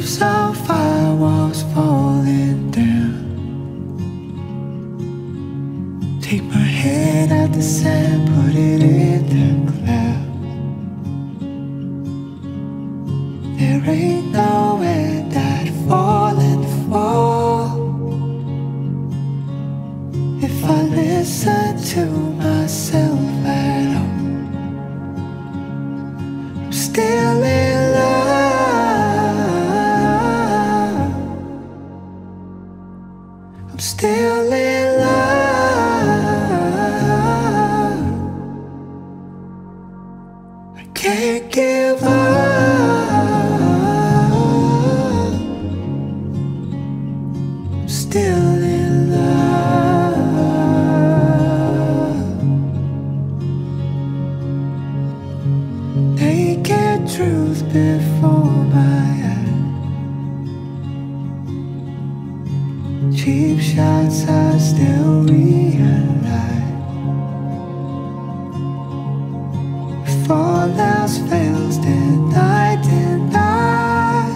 roofs on fire, walls falling down. Take my head out the sand, put it in the clouds. There ain't no end, I'd fall and fall if I listen to myself at all. I'm still in love. I'm still in love. I can't give up. I'm still in love. Naked truth before my eyes. Cheap shots I still realize. If all else fails, then I deny.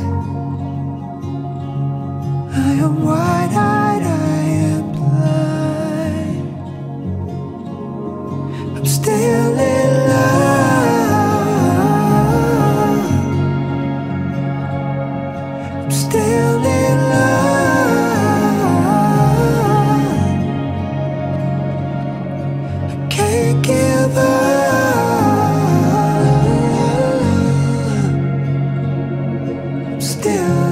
I am wide-eyed, I am blind. I'm still in love. I'm still in love. I can't give up. I'm still